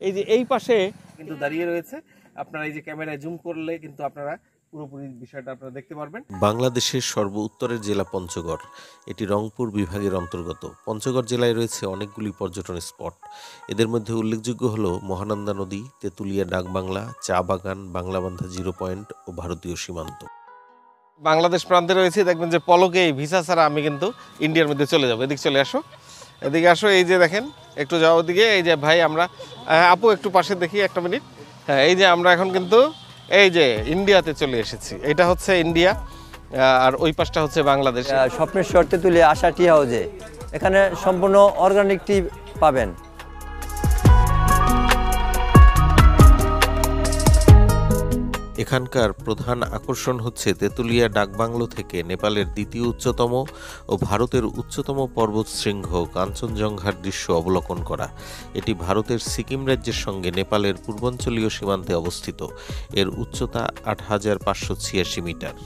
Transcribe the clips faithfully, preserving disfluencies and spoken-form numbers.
এই যে এই পাশে কিন্তু দাঁড়িয়ে রয়েছে। আপনারা এই যে ক্যামেরায় জুম করলে কিন্তু আপনারা পুরোপুরি বিষয়টা আপনারা দেখতে পারবেন। বাংলাদেশের সর্ব উত্তরের জেলা পঞ্চগড়, এটি রংপুর বিভাগের অন্তর্গত। পঞ্চগড় জেলায় রয়েছে অনেকগুলি পর্যটন স্পট। এদের মধ্যে উল্লেখযোগ্য হলো মহানন্দা নদী, তেঁতুলিয়া ডাকবাংলা, চা বাগান, বাংলাবান্ধা জিরো পয়েন্ট ও ভারতীয় সীমান্ত। বাংলাদেশ প্রান্তে রয়েছে, দেখবেন যে পলকে এই ভিসা ছাড়া আমি কিন্তু ইন্ডিয়ার মধ্যে চলে যাবো। এদিকে চলে আসো, এদিকে আসো। এই যে দেখেন, একটু যাও ওদিকে। এই যে ভাই আমরা, আপু একটু পাশে দেখি একটা মিনিট। হ্যাঁ, এই যে আমরা এখন কিন্তু এই যে ইন্ডিয়াতে চলে এসেছি। এটা হচ্ছে ইন্ডিয়া আর ওই পাশটা হচ্ছে বাংলাদেশ। স্বপ্নের শর্তে তুলে আসা টি হাউজে এখানে সম্পূর্ণ অর্গানিক টি পাবেন। এখানকার প্রধান আকর্ষণ হচ্ছে তেঁতুলিয়া ডাকবাংলো থেকে নেপালের দ্বিতীয় উচ্চতম ও ভারতের উচ্চতম পর্বত শৃঙ্গ কাঞ্চনজঙ্ঘার দৃশ্য অবলোকন করা। এটি ভারতের সিকিম রাজ্যের সঙ্গে নেপালের পূর্বাঞ্চলীয় সীমান্তে অবস্থিত। এর উচ্চতা আট হাজার পাঁচশো ছিয়াশি মিটার।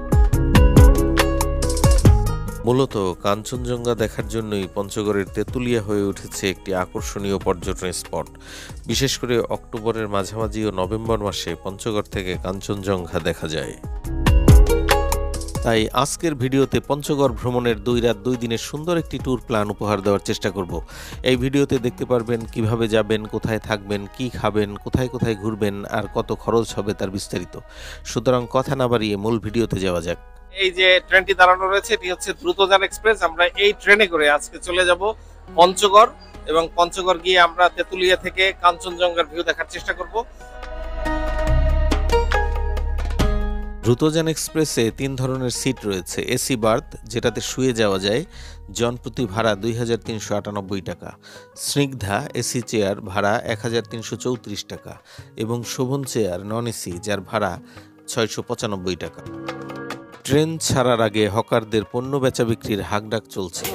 মূলত কাঞ্চনজঙ্ঘা দেখার জন্যই পঞ্চগড়ের তেঁতুলিয়া হয়ে উঠেছে একটি আকর্ষণীয় পর্যটন স্পট। বিশেষ করে অক্টোবরের মাঝামাঝি ও নভেম্বর মাসে পঞ্চগড় থেকে কাঞ্চনজঙ্ঘা দেখা যায়। তাই আজকের ভিডিওতে পঞ্চগড় ভ্রমণের দুই রাত দুই দিনের সুন্দর একটি ট্যুর প্ল্যান উপহার দেওয়ার চেষ্টা করব। এই ভিডিওতে দেখতে পারবেন কিভাবে যাবেন, কোথায় থাকবেন, কি খাবেন, কোথায় কোথায় ঘুরবেন আর কত খরচ হবে তার বিস্তারিত। সুতরাং কথা না বাড়িয়ে মূল ভিডিওতে যাওয়া যাক। এই যে ট্রেনটি দাঁড়ানো রয়েছে, এটি হচ্ছে দ্রুতযান এক্সপ্রেস। আমরা এই ট্রেনে করে আজকে চলে যাব পঞ্চগড়, এবং পঞ্চগড় গিয়ে আমরা তেঁতুলিয়া থেকে কাঞ্চনজঙ্ঘার ভিউ দেখার চেষ্টা করব। দ্রুতযান এক্সপ্রেসে তিন ধরনের সিট রয়েছে। এসি বার্থ, যেটাতে শুয়ে যাওয়া যায়, জনপ্রতি ভাড়া দুই হাজার তিনশো আটানব্বই টাকা। স্নিগ্ধা এসি চেয়ার, ভাড়া এক হাজার তিনশো চৌত্রিশ টাকা। এবং শোভন চেয়ার নন এসি, যার ভাড়া ছয়শো পঁচানব্বই টাকা। ট্রেন ছাড়ার আগে হকারদের পণ্য বেচা বিক্রির হাকডাক চলছে।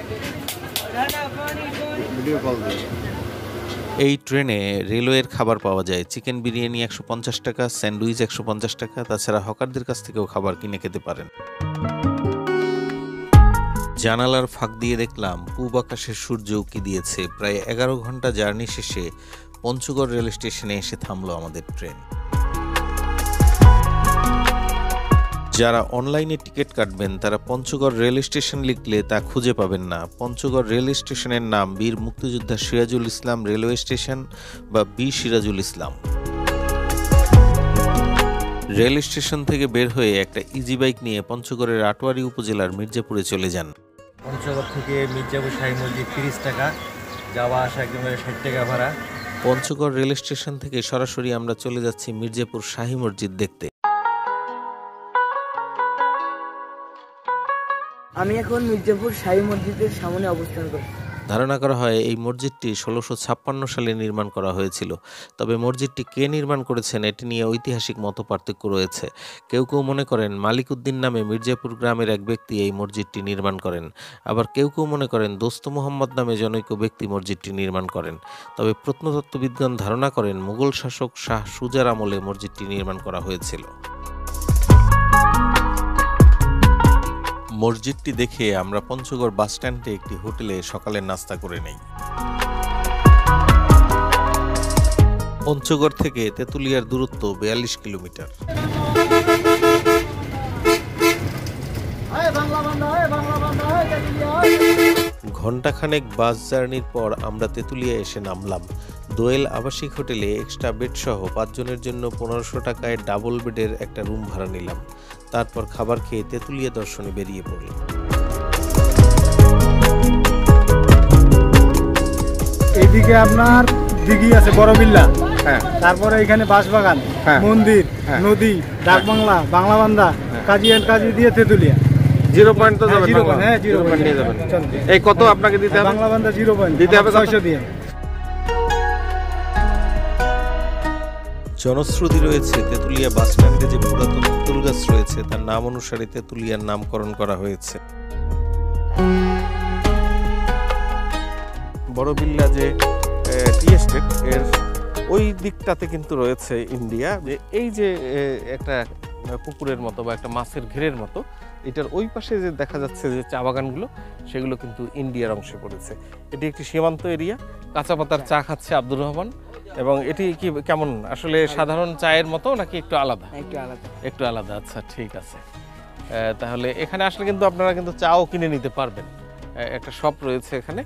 এই ট্রেনে রেলওয়ের খাবার পাওয়া যায়। চিকেন বিরিয়ানি একশো পঞ্চাশ টাকা, স্যান্ডউইচ একশো পঞ্চাশ টাকা। তাছাড়া হকারদের কাছ থেকেও খাবার কিনে খেতে পারেন। জানালার ফাঁক দিয়ে দেখলাম পূব আকাশের সূর্য উঁকি দিয়েছে। প্রায় এগারো ঘন্টা জার্নি শেষে পঞ্চগড় রেল স্টেশনে এসে থামলো আমাদের ট্রেন। যারা অনলাইনে টিকিট কাটবেন তারা পঞ্চগড় রেল স্টেশন লিখলে তা খুঁজে পাবেন না। পঞ্চগড় রেল স্টেশনের নাম বীর মুক্তিযোদ্ধা সিরাজুল ইসলাম রেলওয়ে স্টেশন বা B Sirajul Islam. Rail station থেকে বের হয়ে একটা ইজি বাইক নিয়ে পঞ্চগড়ের আটোয়ারী উপজেলার মির্জাপুরে চলে যান। পঞ্চগড় থেকে মির্জাপুর শাহী মসজিদ তিরিশ টাকা, যাওয়া আসা একেবারে ষাট টাকা ভাড়া। পঞ্চগড় রেল স্টেশন থেকে সরাসরি আমরা চলে যাচ্ছি মির্জাপুর শাহী মসজিদ দেখতে। আমি এখন মির্জাপুর শাহী মসজিদের সামনে অবস্থান করছি। ধারণা করা হয় এই মসজিদটি ষোলোশো ছাপ্পান্ন সালে নির্মাণ করা হয়েছিল। তবে মসজিদটি কে নির্মাণ করেছেন এটি নিয়ে ঐতিহাসিক মত পার্থক্য রয়েছে। কেউ কেউ মনে করেন মালিক উদ্দিন নামে মির্জাপুর গ্রামের এক ব্যক্তি এই মসজিদটি নির্মাণ করেন। আবার কেউ কেউ মনে করেন দোস্ত মোহাম্মদ নামে জনৈক ব্যক্তি মসজিদটি নির্মাণ করেন। তবে প্রত্নতত্ত্ববিদগণ ধারণা করেন মুঘল শাসক শাহ সুজার আমলে মসজিদটি নির্মাণ করা হয়েছিল। মসজিদটি দেখে আমরা পঞ্চগড় বাস স্ট্যান্ডে একটি হোটেলে সকালের নাস্তা করে নেই। পঞ্চগড় থেকে তেঁতুলিয়ার দূরত্ব বিয়াল্লিশ কিলোমিটার। ঘণ্টাখানেক বাস জার্নির পর আমরা তেঁতুলিয়া এসে নামলাম। দোয়েল আবাসিক হোটেলে এক্সট্রা বেড সহ পাঁচজনের জন্য পনেরোশো টাকায় ডাবল বেডের একটা রুম ভাড়া নিলাম। তারপর খাবার খেয়ে তেঁতুলিয়া দর্শনে বেরিয়ে পড়লাম। এইদিকে আপনার দিঘি আছে বড় বিল্লা, হ্যাঁ, তারপরে এখানে বাঁশবাগান, মন্দির, নদী, ডাকবাংলা, বাংলাবান্ধা, কাজী এন্ড কাজী দিয়ে তেঁতুলিয়া। জিরো পয়েন্ট তো যাবেন? হ্যাঁ, জিরো পয়েন্ট নিয়ে যাবেন। এই কত আপনাকে দিতে হবে? বাংলাবান্ধা জিরো পয়েন্ট দিতে হবে ছয়শো দিয়ে। জনশ্রুতি রয়েছে তেঁতুলিয়া বাস স্ট্যান্ডে যে পুরাতন তেঁতুল গাছ রয়েছে তার নাম অনুসারে তেঁতুলিয়ার নামকরণ করা হয়েছে। বড় বিল্লা যে টি এস্টেট এর ওই দিকটাতে কিন্তু রয়েছে ইন্ডিয়া। যে এই যে একটা পুকুরের মতো বা একটা মাছের ঘেরের মতো, এটার ওই পাশে যে দেখা যাচ্ছে যে চা বাগানগুলো, সেগুলো কিন্তু ইন্ডিয়ার অংশে পড়েছে। এটি একটি সীমান্ত এরিয়া। কাঁচা পাতার চা খাচ্ছে আব্দুর রহমান। এবং এটি কি কেমন আসলে সাধারণ চায়ের মতো নাকি একটু আলাদা? একটু আলাদা। একটু আলাদা, আচ্ছা ঠিক আছে। আহ, তাহলে এখানে আসলে কিন্তু আপনারা কিন্তু চাও কিনে নিতে পারবেন, আহ, একটা শপ রয়েছে এখানে।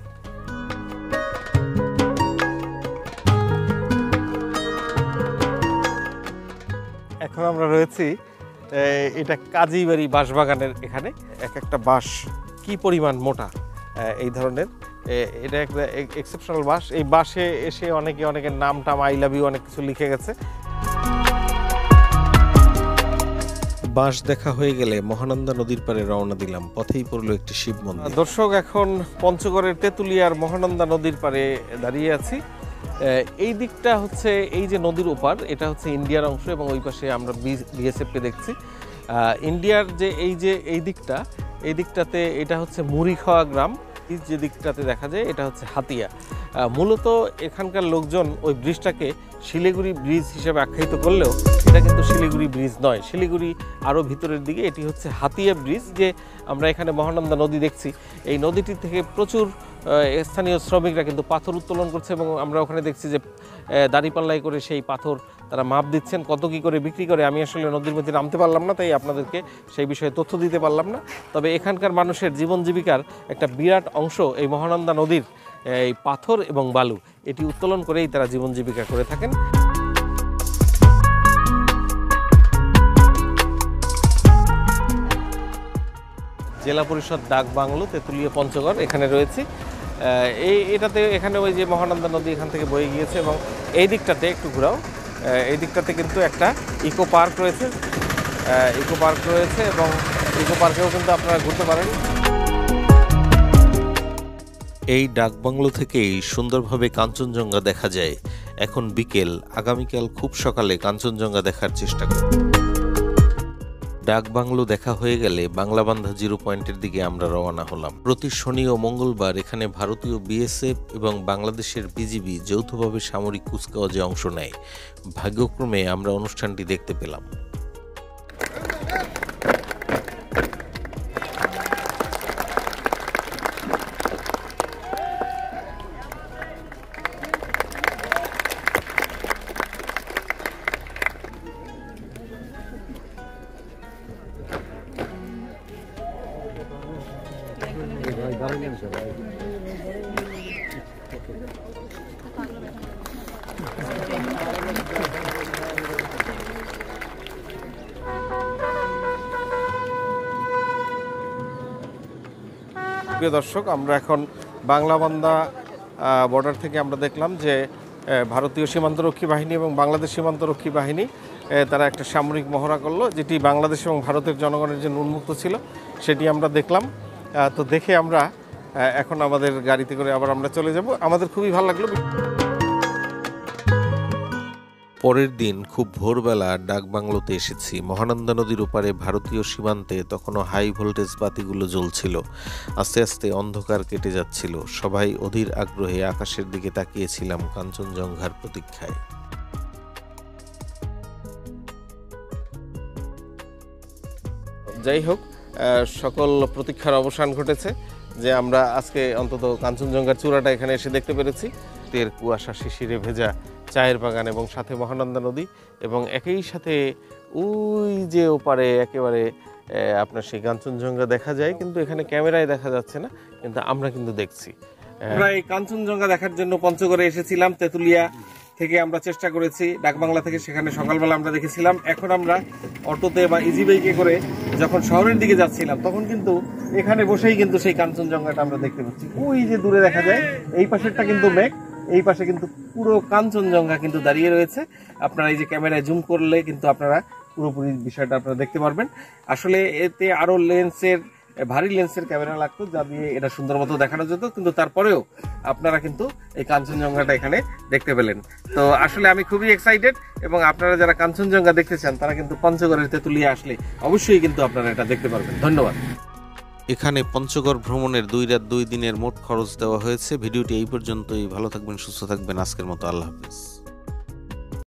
এখন আমরা রয়েছি আহ, এটা কাজীবাড়ি বাঁশবাগানের এখানে। এক একটা বাঁশ কি পরিমাণ মোটা, আহ, এই ধরনের এ- এটা একটা এক্সেপশনাল বাঁশ। এই বাঁশে এসে অনেকে অনেকের নাম টাম আই লাভ ইউ অনেক কিছু লিখে গেছে। বাঁশ দেখা হয়ে গেলে মহানন্দা নদীর পাড়ে রওনা দিলাম। পথেই পড়লো একটি শিব মন্দির। দর্শক, এখন পঞ্চগড়ের তেঁতুলিয়ার মহানন্দা নদীর পাড়ে দাঁড়িয়ে আছি। আহ, এই দিকটা হচ্ছে এই যে নদীর ওপার, এটা হচ্ছে ইন্ডিয়ার অংশ এবং ওই পাশে আমরা বিএসএফকে দেখছি। আহ, ইন্ডিয়ার যে এই যে এই দিকটা, এই দিকটাতে এটা হচ্ছে মুড়িখাওয়া গ্রাম। এই যে দিকটাতে দেখা যায় এটা হচ্ছে হাতিয়া। আহ, মূলত এখানকার লোকজন ওই ব্রিজটাকে শিলিগুড়ি ব্রিজ হিসেবে আখ্যায়িত করলেও এটা কিন্তু শিলিগুড়ি ব্রিজ নয়, শিলিগুড়ি আরও ভিতরের দিকে। এটি হচ্ছে হাতিয়া ব্রিজ। যে আমরা এখানে মহানন্দা নদী দেখছি, এই নদীটি থেকে প্রচুর আহ, স্থানীয় শ্রমিকরা কিন্তু পাথর উত্তোলন করছে এবং আমরা ওখানে দেখছি যে আহ, দাঁড়িপাল্লাই করে সেই পাথর তারা মাপ দিচ্ছেন, কত কী করে বিক্রি করে। আমি আসলে নদীর মধ্যে নামতে পারলাম না, তাই আপনাদেরকে সেই বিষয়ে তথ্য দিতে পারলাম না। তবে এখানকার মানুষের জীবন জীবিকার একটা বিরাট অংশ এই মহানন্দা নদীর এই পাথর এবং বালু এটি উত্তোলন করেই তারা জীবন জীবিকা করে থাকেন। জেলা পরিষদ ডাক বাংলো তেঁতুলিয়া পঞ্চগড় এখানে রয়েছি। আহ, এই এটাতে এখানে ওই যে মহানন্দা নদী এখান থেকে বয়ে গিয়েছে এবং এই দিকটাতে একটু ঘোরাও, আহ, এই দিকটাতে কিন্তু একটা ইকো পার্ক রয়েছে, আহ, ইকো পার্ক রয়েছে এবং ইকো পার্কেও কিন্তু আপনারা ঘুরতে পারেন। এই ডাকবাংলো থেকেই সুন্দরভাবে কাঞ্চনজঙ্ঘা দেখা যায়। এখন বিকেল, আগামীকাল খুব সকালে কাঞ্চনজঙ্ঘা দেখার চেষ্টা করব। ডাকবাংলো দেখা হয়ে গেলে বাংলাবান্ধা জিরো পয়েন্টের দিকে আমরা রওনা হলাম। প্রতি শনি ও মঙ্গলবার এখানে ভারতীয় বিএসএফ এবং বাংলাদেশের বিজিবি যৌথভাবে সামরিক কুচকাওয়াজে অংশ নেয়। ভাগ্যক্রমে আমরা অনুষ্ঠানটি দেখতে পেলাম। প্রিয় দর্শক, আমরা এখন বাংলাবান্ধা বর্ডার থেকে আমরা দেখলাম যে আহ, ভারতীয় সীমান্তরক্ষী বাহিনী এবং বাংলাদেশ সীমান্তরক্ষী বাহিনী আহ, তারা একটা সামরিক মহড়া করলো, যেটি বাংলাদেশ এবং ভারতের জনগণের জন্য উন্মুক্ত ছিল, সেটি আমরা দেখলাম। আহ, তো দেখে আমরা আহ, এখন আমাদের গাড়িতে করে আবার আমরা চলে যাব। আমাদের খুবই ভালো লাগলো। পরের দিন খুব ভোরবেলা ডাকবাংলোতে এসেছি। মহানন্দা নদীর ওপারে ভারতীয় সীমান্তে তখনও হাই ভোল্টেজ বাতিগুলো জ্বলছিল। আস্তে আস্তে অন্ধকার কেটে যাচ্ছিল। সবাই অধীর আগ্রহে আকাশের দিকে তাকিয়েছিলাম কাঞ্চনজঙ্ঘার প্রতীক্ষায়। যাই হোক, আহ, সকল প্রতীক্ষার অবসান ঘটেছে যে আমরা আজকে অন্তত কাঞ্চনজঙ্ঘার চূড়াটা এখানে এসে দেখতে পেরেছি। তের কুয়াশা শিশিরে ভেজা চায়ের বাগান এবং সাথে মহানন্দা নদী এবং একই সাথে ওই যে ওপারে একেবারে আহ, আপনার সেই কাঞ্চনজঙ্ঘা দেখা যায়, কিন্তু এখানে ক্যামেরায় দেখা যাচ্ছে না, কিন্তু আমরা কিন্তু দেখছি। আমরা এই কাঞ্চনজঙ্ঘা দেখার জন্য পঞ্চগড়ে এসেছিলাম। তেঁতুলিয়া থেকে আমরা চেষ্টা করেছি, ডাকবাংলা থেকে, সেখানে সকালবেলা আমরা দেখেছিলাম। এখন আমরা অটোতে বা ইজি বাইকে করে যখন শহরের দিকে যাচ্ছিলাম, তখন কিন্তু এখানে বসেই কিন্তু সেই কাঞ্চনজঙ্ঘাটা আমরা দেখতে পাচ্ছি। ওই যে দূরে দেখা যায়, এই পাশেরটা কিন্তু মেঘ, এই পাশে কিন্তু পুরো কাঞ্চনজঙ্ঘা কিন্তু দাঁড়িয়ে রয়েছে। আপনারা এই যে ক্যামেরায় জুম করলে কিন্তু আপনারা পুরোপুরি বিষয়টা আপনারা দেখতে পারবেন। আসলে এতে আরো লেন্সের ভারী লেন্সের ক্যামেরা লাগতো, যা দিয়ে এটা সুন্দর মতো দেখানো যেত, কিন্তু তারপরেও আপনারা কিন্তু এই কাঞ্চনজঙ্ঘাটা এখানে দেখতে পেলেন। তো আসলে আমি খুবই এক্সাইটেড এবং আপনারা যারা কাঞ্চনজঙ্ঘা দেখতে চান তারা কিন্তু পঞ্চগড়ের তেঁতুলিয়া আসলে অবশ্যই কিন্তু আপনারা এটা দেখতে পারবেন। ধন্যবাদ। এখানে পঞ্চগড় ভ্রমণের দুই রাত দুই দিনের মোট খরচ দেওয়া হয়েছে। ভিডিওটি এই পর্যন্তই। ভালো থাকবেন, সুস্থ থাকবেন। আজকের মতো আল্লাহ হাফিজ।